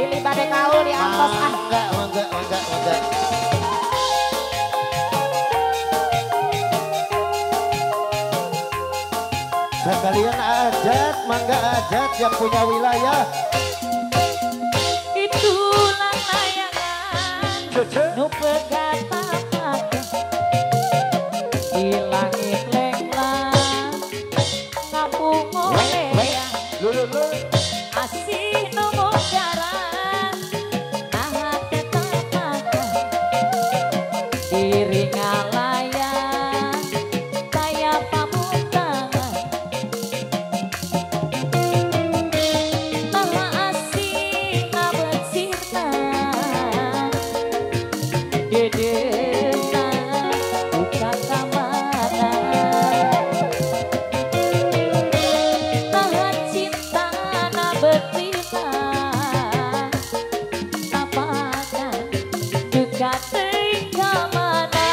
Pilih badai kau di angkos ah. Mangga. Sekalian ajat, mangga ajat yang punya wilayah. Itulah layangan nu pegat di langit lenglang ngapung oleh asih nu mujaran nah tetap diri ngalayan kaya pamutangan nah asih ngabetsirna dedena buka kamana nah cinta na betina napakan dekat teuing ka mana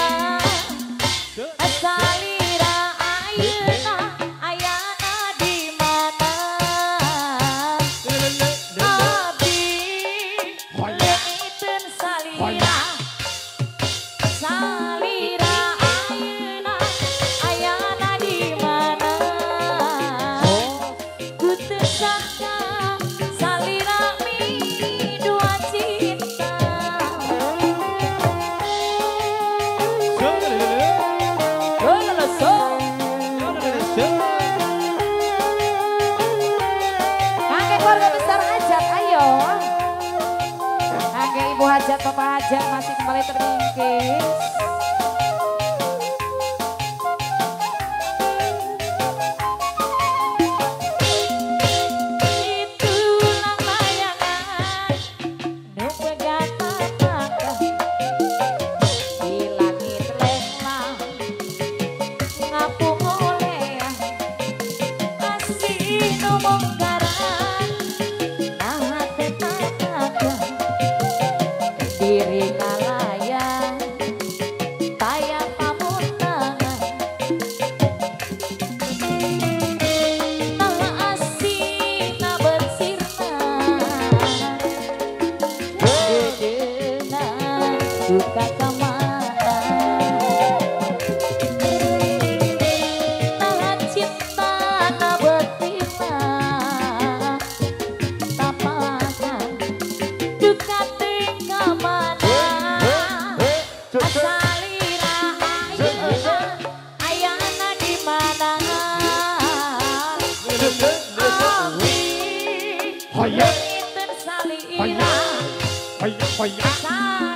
salira ayeuna ayana di mana abdi leungiteun salira salira ayeuna ayana di mana ku teu sangka salira mi dua cinta Kakek keluarga besar hajat, ayo. Kakek ibu hajat, bapak hajat masih kembali terbingkis. Itulah layangan nu pegat-pegat di langit lenglang ngapung oleh asih nu mungkaran nah tetap diri ngalayan taya pamutangan nah asih na betsirna dedena buka kamana nah cinta na betina tapakan dekat teuing ka mana salira ayeuna ayana di mana abdi leungiteun salira